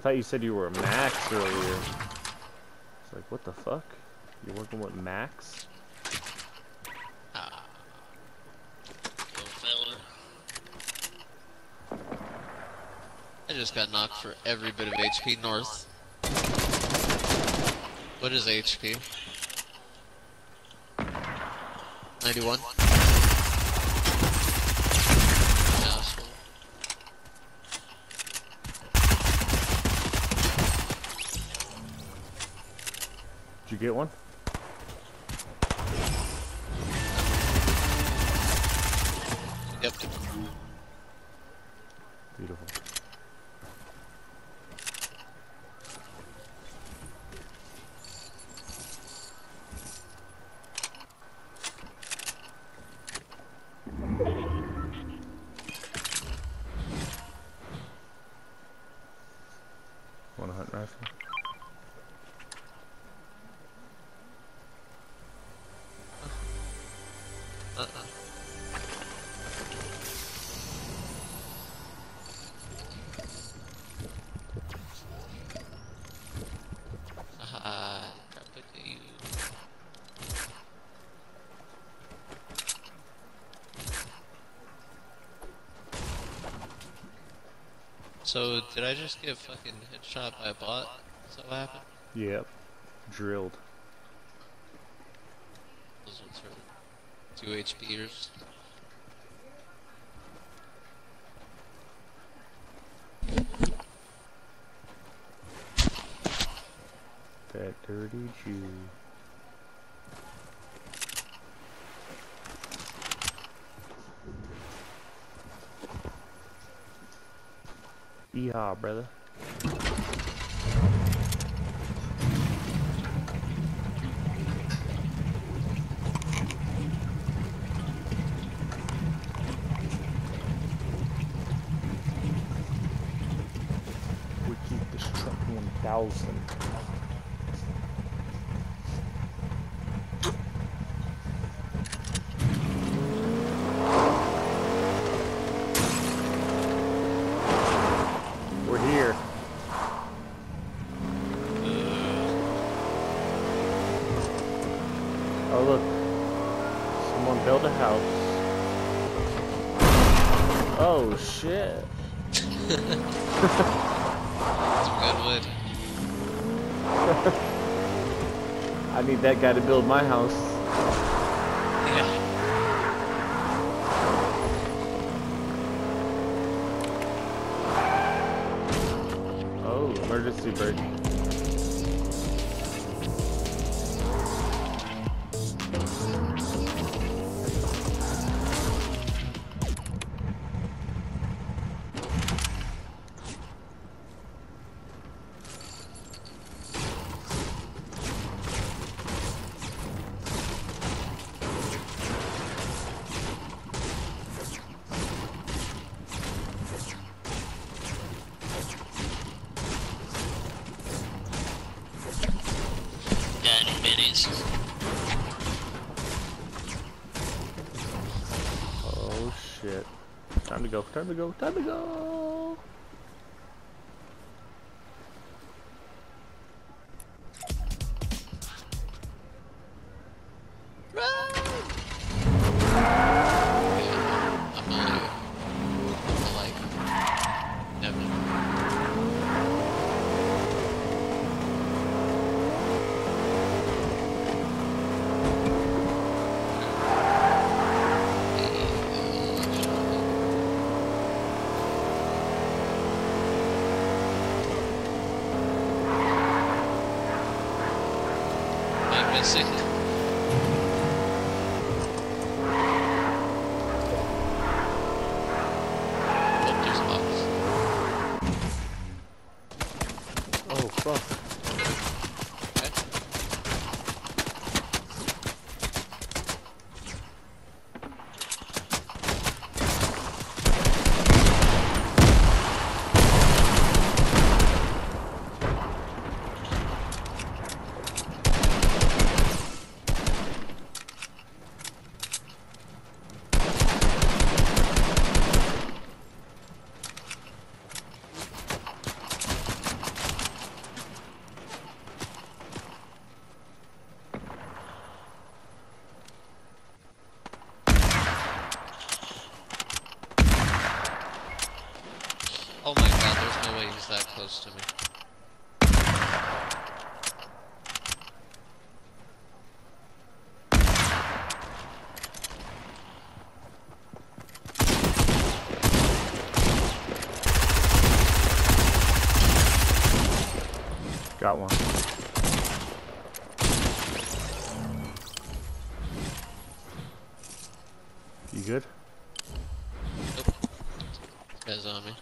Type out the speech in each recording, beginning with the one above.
thought you said you were a max earlier. It's like, what the fuck? You're working with max? Little fella. I just got knocked for every bit of HP north. What is HP? 91? Asshole. Did you get one? Yep. Beautiful. Want a hunt rifle? So, did I just get fucking headshot by a bot? Is that what happened? Yep. Drilled. Those ones are 2 HPers. That dirty Jew. Yeehaw, brother. We keep this truck 1000. We're here. Oh look, someone built a house. Oh shit. Some good wood. I need that guy to build my house. Yeah. Oh, emergency brake. Got any minis? Oh shit. Time to go, time to go, time to go! Missing. Oh, there's a box. Oh fuck. Okay. close to me. Got one. You good? Nope. This guy's on me.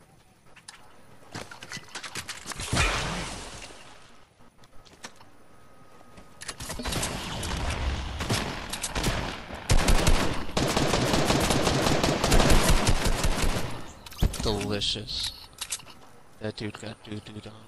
Delicious. That dude got doo-dooed on.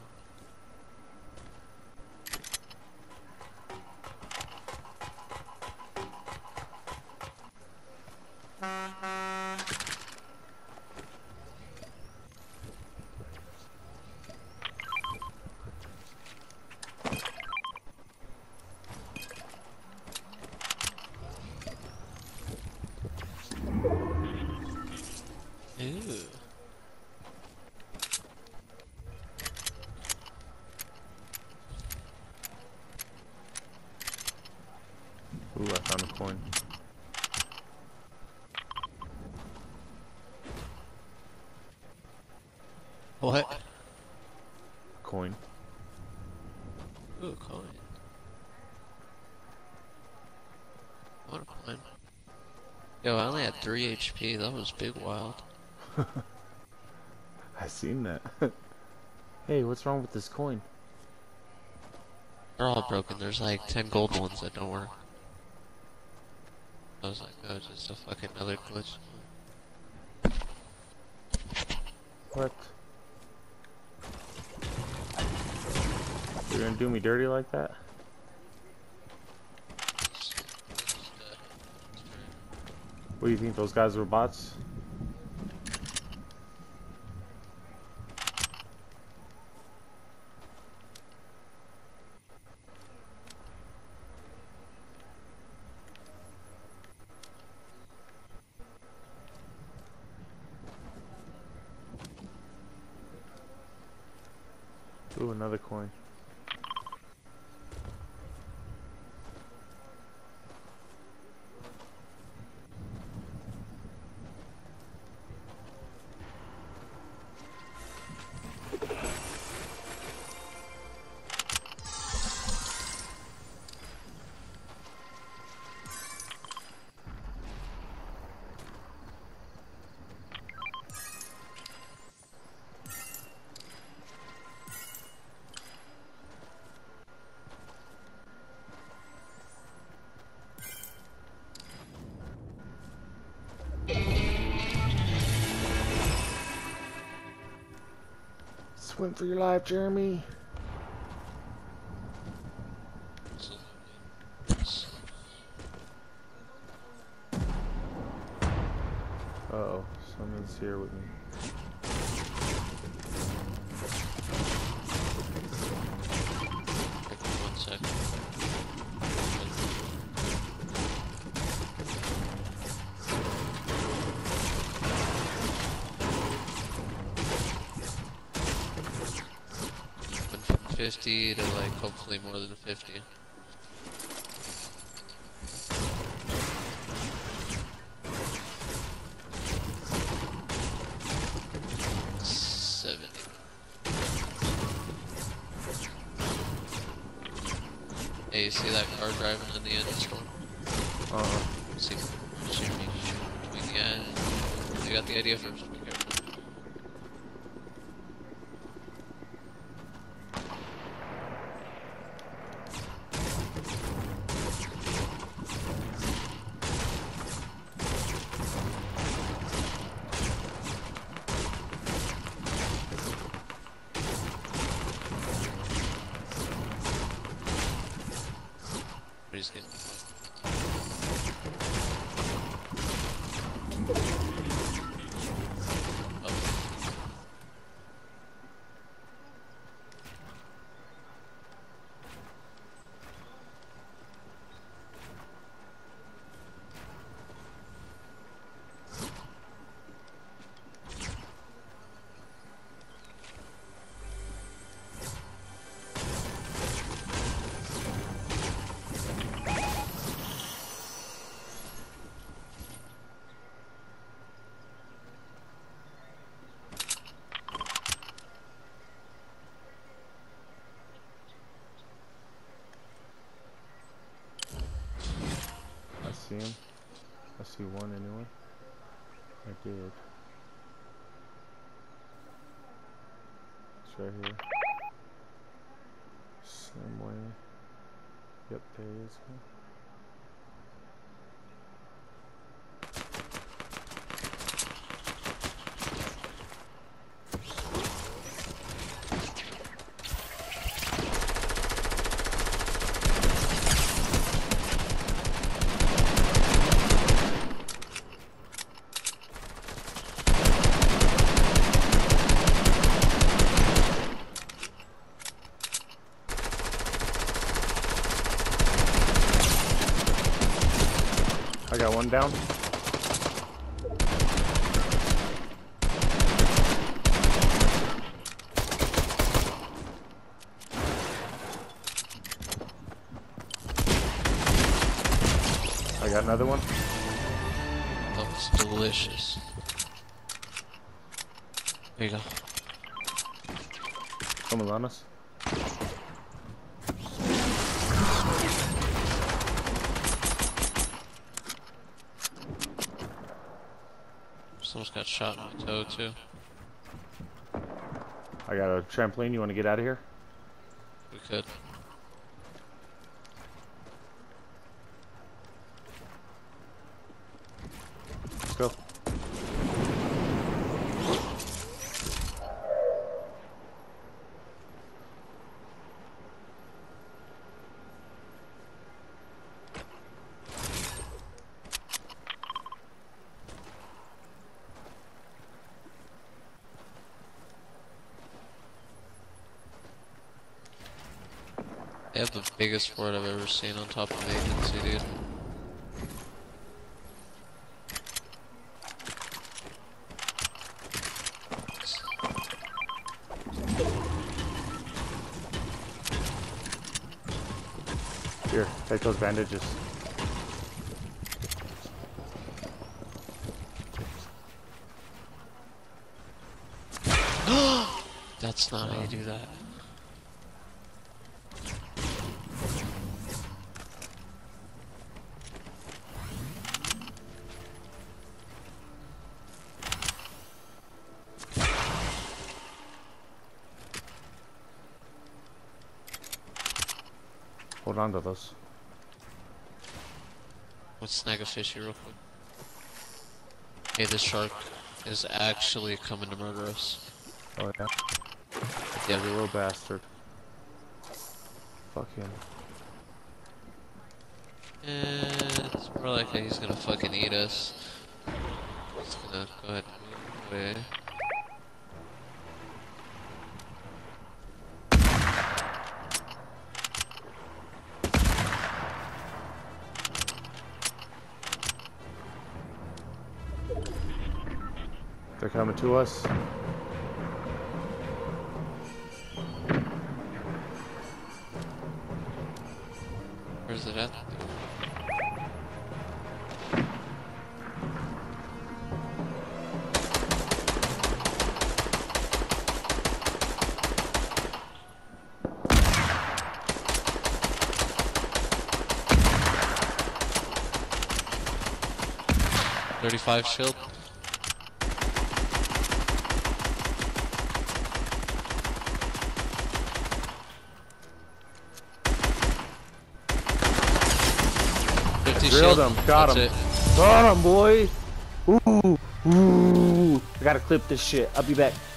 Ew. Ooh, I found a coin. What? A coin. Ooh, a coin. I want a coin. Yo, I only had 3 HP. That was big wild. I seen that. Hey, what's wrong with this coin? They're all broken. There's like 10 gold ones that don't work. I was like, oh, just a fucking another glitch. What? You're gonna do me dirty like that? What do you think, those guys were bots? Ooh, another coin. Swim for your life, Jeremy. Uh-oh, someone's here with me. One sec. Went from 50 to like hopefully more than 50. Hey, you see that car driving in the end of the storm? See, shoot me between the eyes. I got the idea first. Be careful. He's getting see him. I see one anyway. I did. It's right here. Same way. Yep, there he is. I got one down. I got another one. That was delicious. There you go. Someone's on us. Someone's got shot in my toe too. I got a trampoline. You want to get out of here? We could. Let's go. They have the biggest fort I've ever seen on top of agency, dude. Here, take those bandages. That's not how you do that. Hold on to those. Let's snag a fishy real quick. Hey, this shark is actually coming to murder us. Oh yeah? Yeah, The little bastard. Fuck him. It's more like he's gonna fucking eat us. He's gonna go ahead and move away. They're coming to us. Where's it at? .35 shield. Drilled him. Got him. Got him, boy. Ooh. Ooh. I gotta clip this shit. I'll be back.